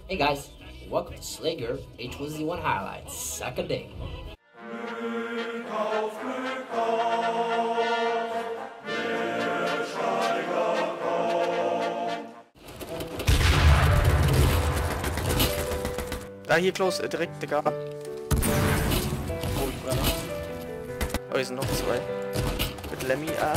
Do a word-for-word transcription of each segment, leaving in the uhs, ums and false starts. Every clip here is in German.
Hey guys, welcome to Sleiger H one Z one Highlights, second day. Da, hier close, äh, direkt, Digga. Oh, hier sind noch zwei. Mit Lemmy, ah.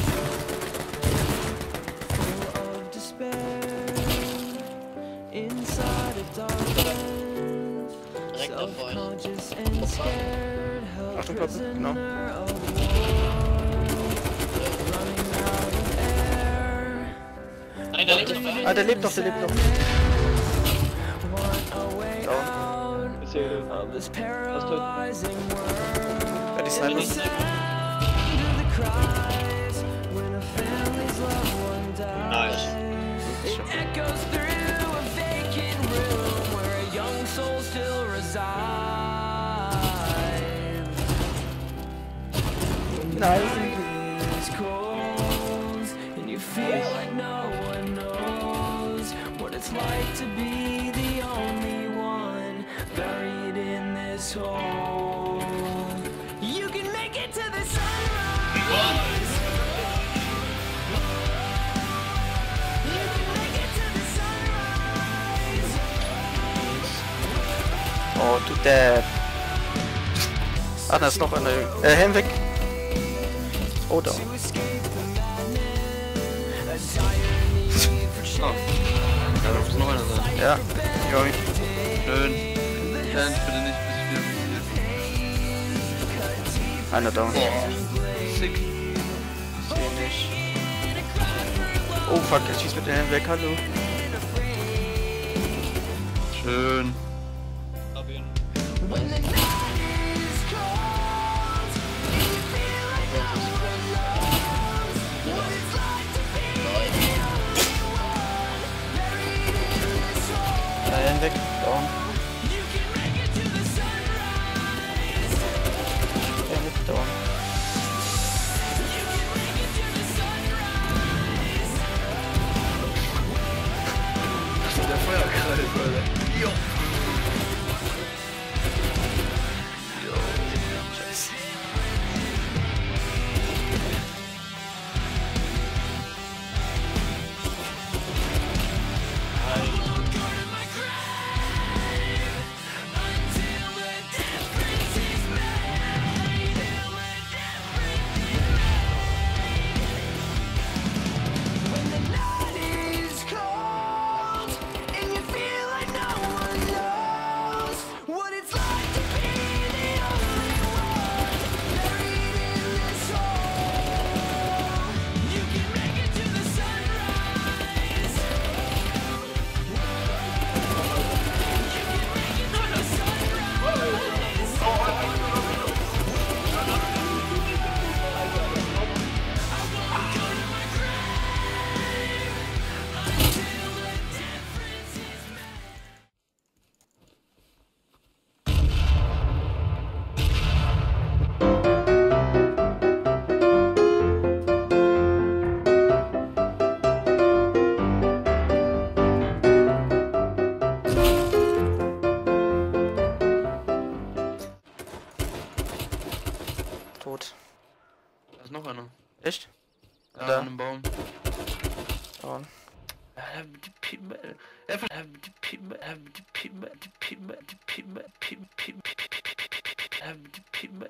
Direkt auf euch. Achtung, Kloppe, genau. Nein, der lebt doch. Ah, der lebt doch, der lebt doch. Down. Was tot? Ja, die Sniper. Nice. Nice. It's like to be the only one buried in this hole. You can make it to the sunrise. You can make it to the sunrise. Oh, du Dad. Ah, da ist noch eine. Äh, Helm weg. Oh, da. Oh. Da muss noch einer sein. Ja. Ja. Schön. Nein, bitte nicht, bis ich wieder Einer down. Boah. Sick. Seh nicht. Oh fuck, er schießt mit dem Helm weg, hallo. Schön. Hab ihn. Helm weg, down. Helm weg, down. Der Feuerkreis, Alter. Jo. Jo. Scheiße. Tot. Da ist noch einer. Echt? Da, Da. an einem Baum. Down.